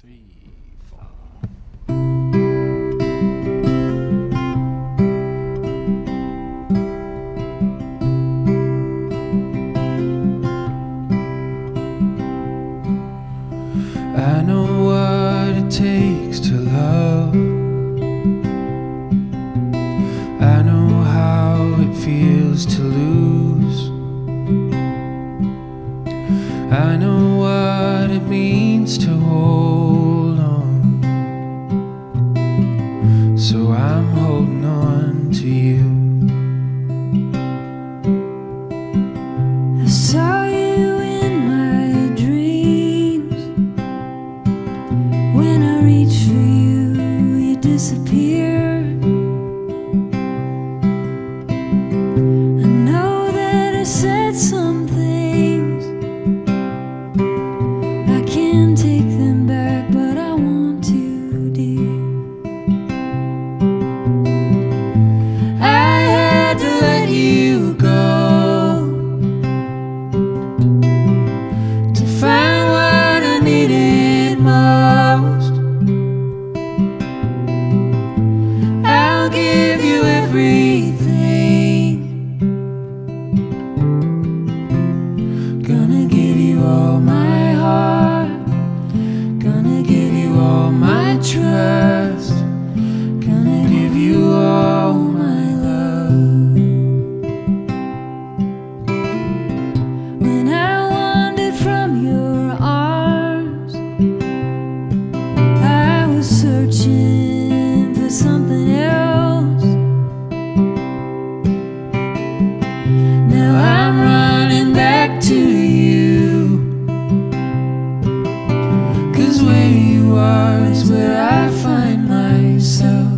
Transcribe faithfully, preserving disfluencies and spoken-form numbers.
three, four. I know what it takes to love. I know how it feels to lose. I know what it means to hold on. So I'm holding on to you. I saw you in my dreams. When I reached for you, you disappeared. I know that I said some things. I can't take them back, but I want to, dear. I had to let you go to find what I needed most. I'll give you everything. Gonna give you all my heart. Gonna give you all my trust. Gonna give you all my love. When I wandered from your arms, I was searching for something else. Now I'm running back to you, 'cause where you are is where I find myself.